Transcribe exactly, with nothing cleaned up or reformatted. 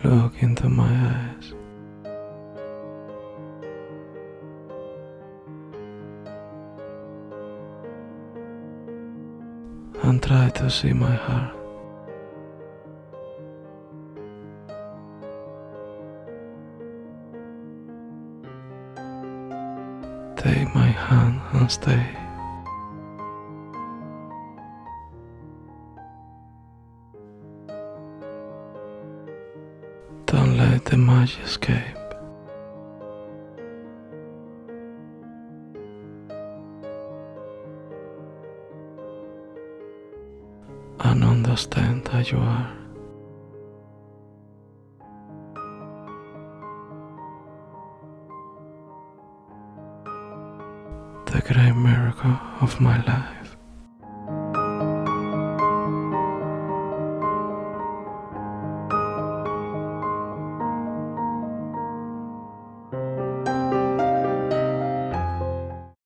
Look into my eyes and try to see my heart. Take my hand and stay. Don't let the magic escape. And understand that you are. The great miracle of my life.